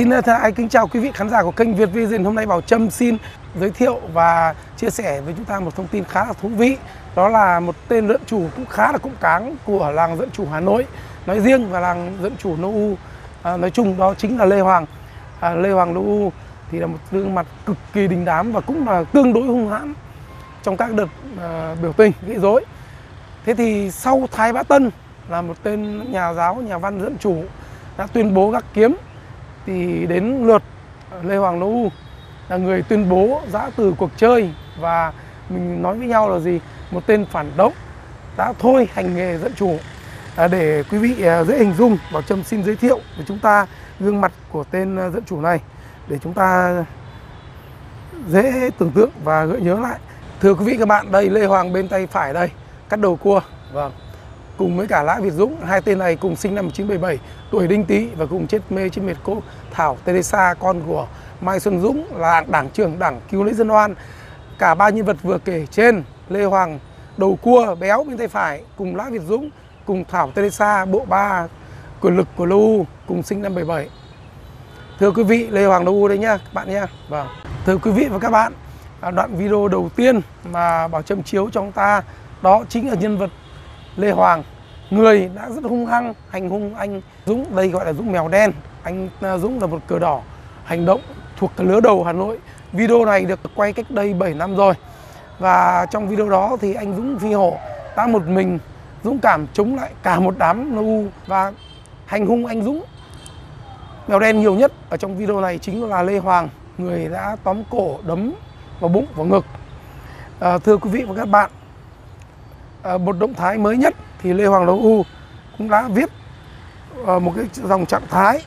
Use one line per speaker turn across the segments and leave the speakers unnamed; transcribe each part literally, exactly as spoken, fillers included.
Xin thân ái kính chào quý vị khán giả của kênh Việt Vision. Hôm nay Bảo Trâm xin giới thiệu và chia sẻ với chúng ta một thông tin khá là thú vị. Đó là một tên dẫn chủ cũng khá là cụm cáng của làng dẫn chủ Hà Nội nói riêng và làng dẫn chủ Nô U à, nói chung, đó chính là Lê Hoàng. à, Lê Hoàng Nô U thì là một gương mặt cực kỳ đình đám và cũng là tương đối hung hãn trong các đợt à, biểu tình gây rối. Thế thì sau Thái Bá Tân là một tên nhà giáo, nhà văn dẫn chủ đã tuyên bố gác kiếm, thì đến lượt Lê Hoàng Nô U là người tuyên bố giã từ cuộc chơi. Và mình nói với nhau là gì? Một tên phản động đã thôi hành nghề dẫn chủ. à, Để quý vị dễ hình dung, Bảo Trâm xin giới thiệu với chúng ta gương mặt của tên dẫn chủ này để chúng ta dễ tưởng tượng và gợi nhớ lại. Thưa quý vị các bạn, đây Lê Hoàng bên tay phải đây, cắt đầu cua. Vâng. Cùng với cả Lã Việt Dũng, hai tên này cùng sinh năm một nghìn chín trăm bảy mươi bảy, tuổi Đinh Tý và cùng chết mê trên miệt cô Thảo Teresa, con của Mai Xuân Dũng, là đảng trưởng đảng Cứu Lấy Dân Oan. Cả ba nhân vật vừa kể trên, Lê Hoàng đầu cua béo bên tay phải, cùng Lã Việt Dũng, cùng Thảo Teresa, bộ ba quyền lực của Nô U, cùng sinh năm bảy mươi bảy. Thưa quý vị, Lê Hoàng Nô U đây nhá các bạn nhá. Vâng. Thưa quý vị và các bạn, đoạn video đầu tiên mà Bảo Trâm chiếu cho chúng ta đó chính là nhân vật Lê Hoàng, người đã rất hung hăng hành hung anh Dũng, đây gọi là Dũng mèo đen. Anh Dũng là một cờ đỏ hành động thuộc lứa đầu Hà Nội. Video này được quay cách đây bảy năm rồi. Và trong video đó thì anh Dũng Phi Hổ đã một mình dũng cảm chống lại cả một đám Nô U và hành hung anh Dũng mèo đen nhiều nhất. Ở trong video này chính là Lê Hoàng, người đã tóm cổ, đấm vào bụng, vào ngực. à, Thưa quý vị và các bạn, À, một động thái mới nhất thì Lê Hoàng Nô U cũng đã viết uh, một cái dòng trạng thái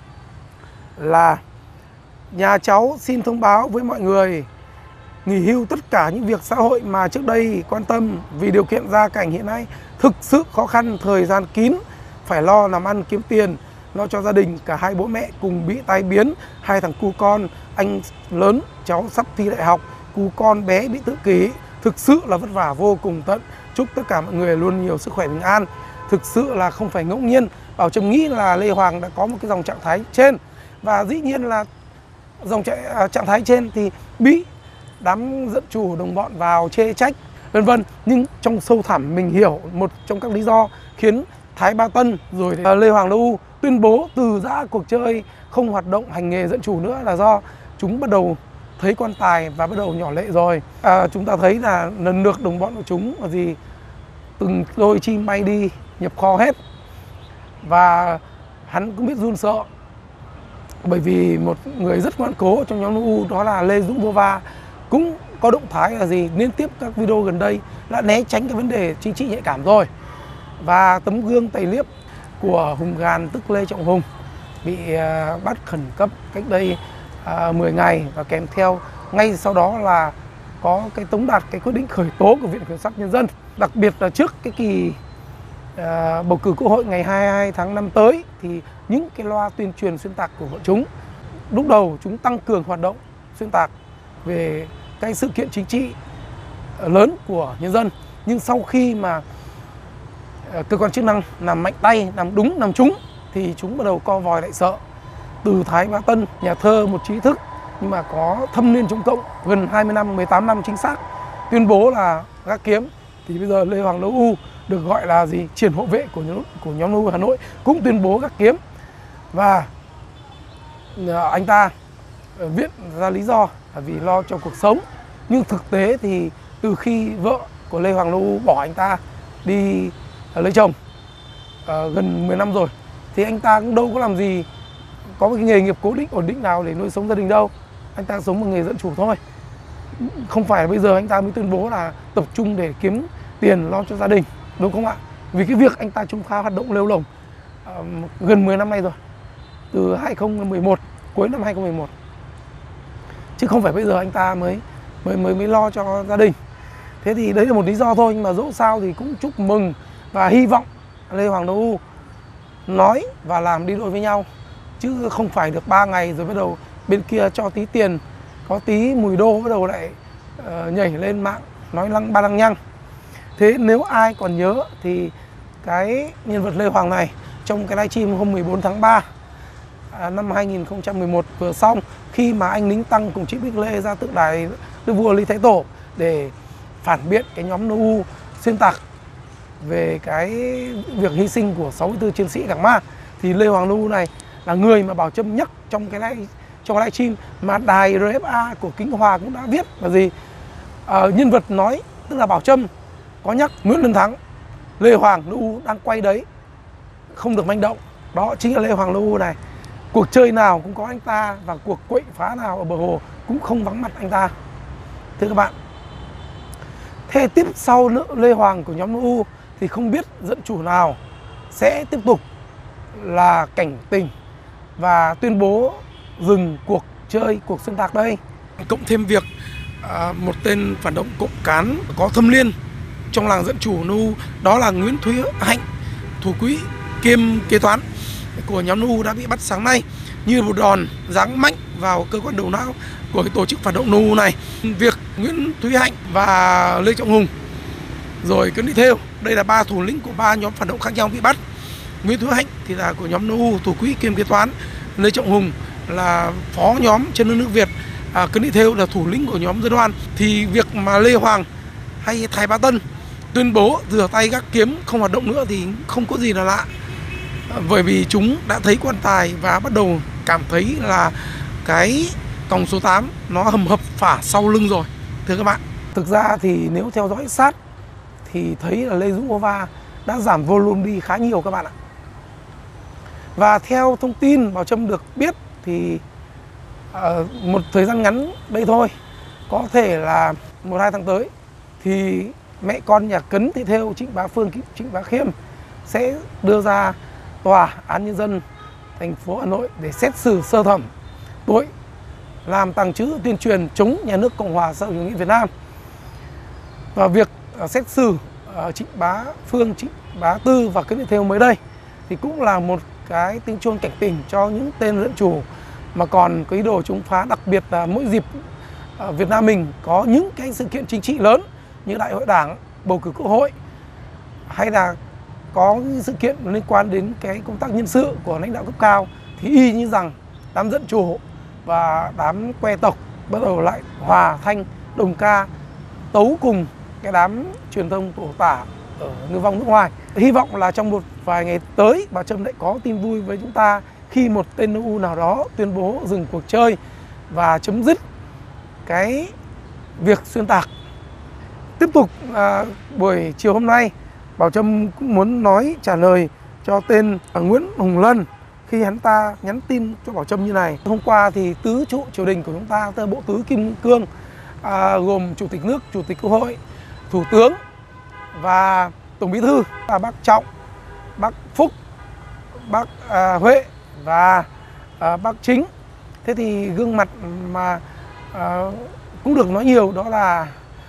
là: nhà cháu xin thông báo với mọi người nghỉ hưu tất cả những việc xã hội mà trước đây quan tâm, vì điều kiện gia cảnh hiện nay thực sự khó khăn, thời gian kín, phải lo làm ăn kiếm tiền, lo cho gia đình. Cả hai bố mẹ cùng bị tai biến, hai thằng cu con, anh lớn cháu sắp thi đại học, cu con bé bị tự kỷ, thực sự là vất vả vô cùng tận. Chúc tất cả mọi người luôn nhiều sức khỏe bình an. Thực sự là không phải ngẫu nhiên, Bảo Trâm nghĩ là Lê Hoàng đã có một cái dòng trạng thái trên. Và dĩ nhiên là dòng trạng thái trên thì bị đám dẫn chủ đồng bọn vào chê trách vân vân. Nhưng trong sâu thẳm mình hiểu một trong các lý do khiến Thái Bá Tân rồi Lê Hoàng Nô U tuyên bố từ giã cuộc chơi, không hoạt động hành nghề dẫn chủ nữa là do chúng bắt đầu thấy quan tài và bắt đầu nhỏ lệ rồi. à, Chúng ta thấy là lần lượt đồng bọn của chúng là gì, từng đôi chim bay đi nhập kho hết. Và hắn cũng biết run sợ, bởi vì một người rất ngoan cố trong nhóm Nô U đó là Lê Dũng Vô Va cũng có động thái là gì, liên tiếp các video gần đây đã né tránh cái vấn đề chính trị nhạy cảm rồi. Và tấm gương tài liếp của Hùng Gàn tức Lê Trọng Hùng bị uh, bắt khẩn cấp cách đây uh, mười ngày, và kèm theo ngay sau đó là có cái tống đạt cái quyết định khởi tố của Viện Kiểm sát Nhân dân. Đặc biệt là trước cái kỳ uh, bầu cử Quốc hội ngày hai mươi hai tháng năm tới thì những cái loa tuyên truyền xuyên tạc của bọn chúng, lúc đầu chúng tăng cường hoạt động xuyên tạc về cái sự kiện chính trị lớn của nhân dân. Nhưng sau khi mà uh, cơ quan chức năng làm mạnh tay, làm đúng, làm trúng thì chúng bắt đầu co vòi lại sợ. Từ Thái Bá Tân, nhà thơ, một trí thức nhưng mà có thâm niên Trung Cộng gần hai mươi năm, mười tám năm chính xác, tuyên bố là gác kiếm, thì bây giờ Lê Hoàng Nô U được gọi là gì, triển hộ vệ của nhóm, của nhóm Nô U Hà Nội cũng tuyên bố gác kiếm. Và anh ta viết ra lý do là vì lo cho cuộc sống. Nhưng thực tế thì từ khi vợ của Lê Hoàng Nô U bỏ anh ta đi lấy chồng uh, gần mười năm rồi, thì anh ta cũng đâu có làm gì, có một cái nghề nghiệp cố định, ổn định nào để nuôi sống gia đình đâu. Anh ta sống bằng nghề dẫn chủ thôi. Không phải bây giờ anh ta mới tuyên bố là tập trung để kiếm tiền lo cho gia đình, đúng không ạ? Vì cái việc anh ta trung phá hoạt động lêu lổng uh, gần mười năm nay rồi, từ hai không một một, cuối năm hai không một một, chứ không phải bây giờ anh ta mới mới mới mới lo cho gia đình. Thế thì đấy là một lý do thôi, nhưng mà dẫu sao thì cũng chúc mừng và hy vọng Lê Hoàng Nô U nói và làm đi đôi với nhau, chứ không phải được ba ngày rồi bắt đầu bên kia cho tí tiền, có tí mùi đô bắt đầu lại uh, nhảy lên mạng nói lăng ba lăng nhăng. Thế nếu ai còn nhớ thì cái nhân vật Lê Hoàng này trong cái livestream hôm mười bốn tháng ba à, năm hai nghìn không trăm mười một vừa xong, khi mà anh lính Tăng cùng Trịnh Bích Lê ra tượng đài Đức vua Lý Thái Tổ để phản biện cái nhóm en u xuyên tạc về cái việc hy sinh của sáu mươi tư chiến sĩ Gạc Ma, thì Lê Hoàng Lưu này là người mà Bảo Trâm nhắc trong cái live trong live stream mà đài rờ ép a của Kính Hòa cũng đã viết là gì, à, nhân vật nói tức là Bảo Trâm có nhắc Nguyễn Lân Thắng, Lê Hoàng Lưu đang quay đấy, không được manh động. Đó chính là Lê Hoàng Lưu này. Cuộc chơi nào cũng có anh ta và cuộc quậy phá nào ở bờ hồ cũng không vắng mặt anh ta. Thưa các bạn, thế tiếp sau nữa Lê Hoàng của nhóm en u thì không biết dẫn chủ nào sẽ tiếp tục là cảnh tỉnh và tuyên bố dừng cuộc chơi, cuộc xuyên tạc đây. Cộng thêm việc à, một tên phản động cộng cán có thâm liên trong làng dẫn chủ en u, đó là Nguyễn Thúy Hạnh, thủ quỹ kiêm kế toán của nhóm en u đã bị bắt sáng nay như một đòn giáng mạnh vào cơ quan đầu não của cái tổ chức phản động en u này. Việc Nguyễn Thúy Hạnh và Lê Trọng Hùng rồi Cấn Thị Thêu, đây là ba thủ lĩnh của ba nhóm phản động khác nhau bị bắt. Nguyễn Thúy Hạnh thì là của nhóm en u, thủ quỹ kiêm kế toán. Lê Trọng Hùng là phó nhóm Chân Lương Nước Việt. À, Cấn Thị Thêu là thủ lĩnh của nhóm Dân Oan. Thì việc mà Lê Hoàng hay Thái Bá Tân tuyên bố rửa tay gác kiếm không hoạt động nữa thì không có gì là lạ, bởi vì chúng đã thấy quan tài và bắt đầu cảm thấy là cái còng số tám nó hầm hập phả sau lưng rồi. Thưa các bạn, thực ra thì nếu theo dõi sát thì thấy là Lê Dũng Ova đã giảm volume đi khá nhiều các bạn ạ. Và theo thông tin Bảo Trâm được biết thì uh, một thời gian ngắn đây thôi, có thể là một hai tháng tới thì mẹ con nhà Cấn Thị Thêu, Trịnh Bá Phương, Trịnh Bá Khiêm sẽ đưa ra Tòa án Nhân dân thành phố Hà Nội để xét xử sơ thẩm tội làm tàng trữ tuyên truyền chống nhà nước Cộng hòa xã hội chủ nghĩa Việt Nam. Và việc xét xử Trịnh Bá Phương, Trịnh Bá Tư và Cấn Thị Thêu mới đây thì cũng là một cái tiếng chuông cảnh tỉnh cho những tên dẫn chủ mà còn có ý đồ chống phá, đặc biệt là mỗi dịp Việt Nam mình có những cái sự kiện chính trị lớn như Đại hội Đảng, bầu cử Quốc hội, hay là có sự kiện liên quan đến cái công tác nhân sự của lãnh đạo cấp cao, thì y như rằng đám dẫn chủ và đám que tộc bắt đầu lại hòa thanh đồng ca tấu cùng cái đám truyền thông tổ tả ở người vong nước ngoài. Hy vọng là trong một vài ngày tới Bảo Trâm lại có tin vui với chúng ta khi một tên en u nào đó tuyên bố dừng cuộc chơi và chấm dứt cái việc xuyên tạc. Tiếp tục à, buổi chiều hôm nay, Bảo Trâm cũng muốn nói trả lời cho tên Nguyễn Hùng Lân khi hắn ta nhắn tin cho Bảo Trâm như này. Hôm qua thì tứ trụ triều đình của chúng ta, tức là bộ tứ kim cương, à, gồm chủ tịch nước, chủ tịch Quốc hội, thủ tướng và tổng bí thư là bác Trọng, bác Phúc, bác à, Huệ và à, bác Chính. Thế thì gương mặt mà à, cũng được nói nhiều đó là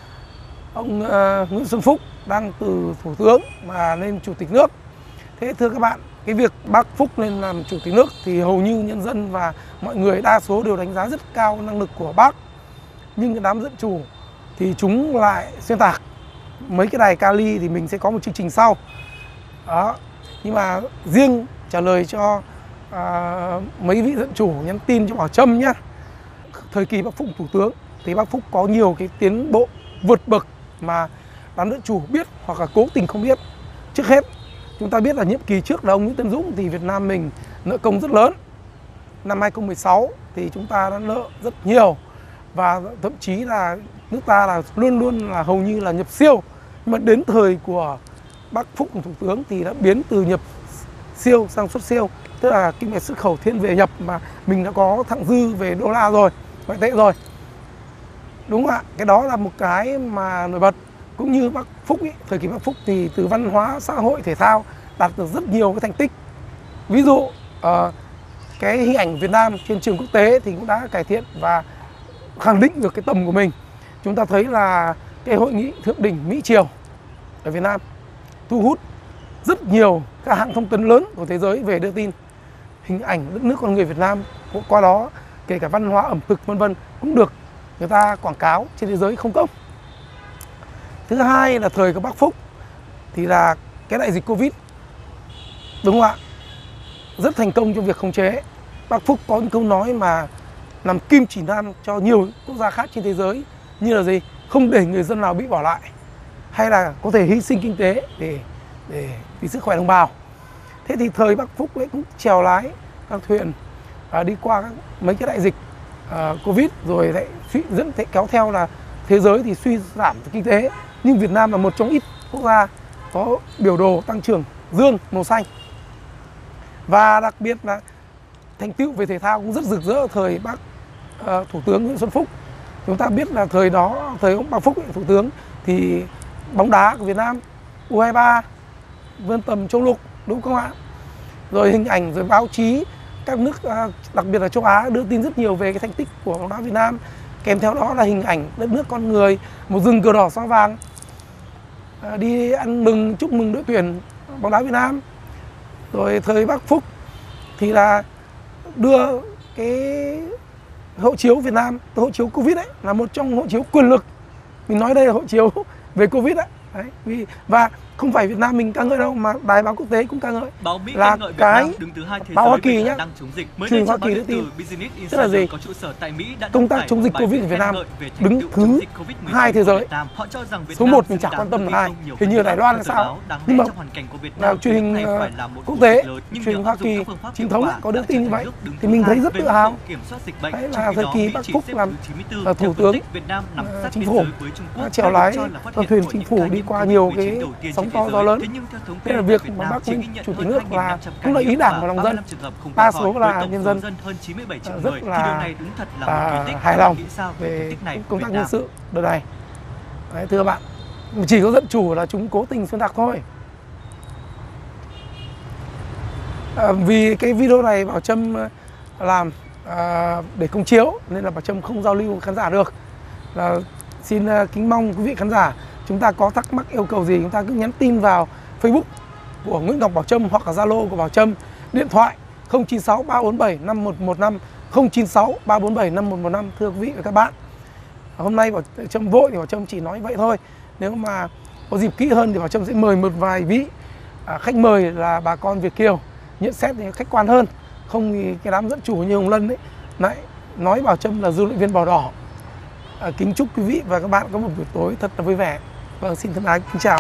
ông à, Nguyễn Xuân Phúc đang từ thủ tướng mà lên chủ tịch nước. Thế thưa các bạn, cái việc bác Phúc lên làm chủ tịch nước thì hầu như nhân dân và mọi người đa số đều đánh giá rất cao năng lực của bác. Nhưng cái đám dẫn chủ thì chúng lại xuyên tạc. Mấy cái đài Kali thì mình sẽ có một chương trình sau. Đó. Nhưng mà riêng trả lời cho à, mấy vị dẫn chủ nhắn tin cho Bảo Trâm nhé. Thời kỳ bác Phúc thủ tướng thì bác Phúc có nhiều cái tiến bộ vượt bậc mà đám dẫn chủ biết hoặc là cố tình không biết. Trước hết, chúng ta biết là nhiệm kỳ trước là ông Nguyễn Tấn Dũng thì Việt Nam mình nợ công rất lớn. Năm hai nghìn không trăm mười sáu thì chúng ta đã nợ rất nhiều và thậm chí là nước ta là luôn luôn là hầu như là nhập siêu. Nhưng mà đến thời của bác Phúc thủ tướng thì đã biến từ nhập siêu sang xuất siêu, tức là kinh mạch xuất khẩu thiên về nhập mà mình đã có thặng dư về đô la rồi, ngoại tệ rồi. Đúng không ạ? Cái đó là một cái mà nổi bật. Cũng như bác Phúc ý, thời kỳ bác Phúc thì từ văn hóa, xã hội, thể thao đạt được rất nhiều cái thành tích. Ví dụ uh, cái hình ảnh Việt Nam trên trường quốc tế thì cũng đã cải thiện và khẳng định được cái tầm của mình. Chúng ta thấy là cái hội nghị thượng đỉnh Mỹ Triều ở Việt Nam thu hút rất nhiều các hãng thông tấn lớn của thế giới về đưa tin hình ảnh đất nước con người Việt Nam. Qua đó kể cả văn hóa, ẩm thực vân vân cũng được người ta quảng cáo trên thế giới không công. Thứ hai là thời của bác Phúc thì là cái đại dịch Covid, đúng không ạ, rất thành công trong việc khống chế. Bác Phúc có những câu nói mà làm kim chỉ nam cho nhiều quốc gia khác trên thế giới, như là gì? Không để người dân nào bị bỏ lại, hay là có thể hy sinh kinh tế để để vì sức khỏe đồng bào. Thế thì thời Bác Phúc ấy cũng chèo lái các thuyền à, đi qua các, mấy cái đại dịch à, Covid, rồi lại suy, dẫn thế kéo theo là thế giới thì suy giảm kinh tế, nhưng Việt Nam là một trong ít quốc gia có biểu đồ tăng trưởng dương màu xanh. Và đặc biệt là thành tựu về thể thao cũng rất rực rỡ thời bác uh, Thủ tướng Nguyễn Xuân Phúc. Chúng ta biết là thời đó, thời ông Bác Phúc Thủ tướng thì bóng đá của Việt Nam U hai ba vươn tầm châu lục, đúng không ạ? Rồi hình ảnh, rồi báo chí các nước uh, đặc biệt là châu Á đưa tin rất nhiều về cái thành tích của bóng đá Việt Nam. Kèm theo đó là hình ảnh đất nước con người, một rừng cờ đỏ sao vàng, uh, đi ăn mừng chúc mừng đội tuyển bóng đá Việt Nam. Rồi thời Bác Phúc thì là đưa cái hộ chiếu Việt Nam, hộ chiếu Covid ấy, là một trong hộ chiếu quyền lực. Mình nói đây là hộ chiếu về Covid đấy. Đấy, vì và không phải Việt Nam mình ca ngợi đâu, mà đài báo quốc tế cũng ca ngợi.
Báo Mỹ
là
ngợi Việt
cái
Nam đứng thứ hai thế
báo
giới
Hoa Kỳ nhá,
đang chống dịch. Mới
trừ
đây
Hoa
báo
Kỳ
điện
đưa
tử
tin.
Business
Tức là gì?
Insider có trụ sở tại Mỹ đã
Công tác chống dịch Covid của Việt Nam đứng thứ hai thế giới.
Họ cho rằng Việt
Số
Nam
một mình chẳng quan tâm là ai, hình như là Đài Loan là sao. Nhưng mà là truyền hình uh, quốc tế, truyền hình Hoa Kỳ chính thống có đưa tin như vậy thì mình thấy rất tự hào. Đấy là thời kỳ Bác Phúc làm uh, thủ tướng uh, chính phủ, chèo lái con thuyền chính phủ đi qua nhiều cái sóng to gió lớn. Thế là việc mà Bác Nguyễn Chủ tịch nước là cũng là ý Đảng và lòng dân, đa số là nhân dân uh, rất là uh, hài lòng về công tác nhân sự đợt này. Đấy, thưa bạn, chỉ có dân chủ là chúng cố tình xuyên tạc thôi. À, vì cái video này Bảo Trâm làm à, để công chiếu nên là Bảo Trâm không giao lưu với khán giả được. Là xin uh, kính mong quý vị khán giả, chúng ta có thắc mắc yêu cầu gì chúng ta cứ nhắn tin vào Facebook của Nguyễn Ngọc Bảo Trâm hoặc là Zalo của Bảo Trâm, điện thoại không chín sáu ba bốn bảy năm một một năm, không chín sáu ba bốn bảy năm một một năm. Thưa quý vị và các bạn, hôm nay Bảo Trâm vội thì Bảo Trâm chỉ nói vậy thôi. Nếu mà có dịp kỹ hơn thì Bảo Trâm sẽ mời một vài vị à, khách mời là bà con Việt kiều nhận xét thì khách quan hơn. Không thì cái đám dẫn chủ như Hồng Lân ấy lại nói Bảo Trâm là dư luận viên Bảo Đỏ. À, kính chúc quý vị và các bạn có một buổi tối thật là vui vẻ. Vâng, xin thân ái kính chào.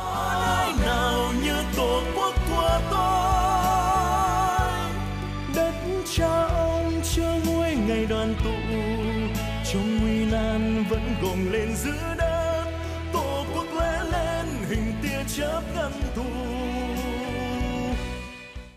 Ngày đoàn tụ trong nguy nan vẫn gồng lên giữ đất, tổ quốc lóe lên hình tia chớp ngăn thù.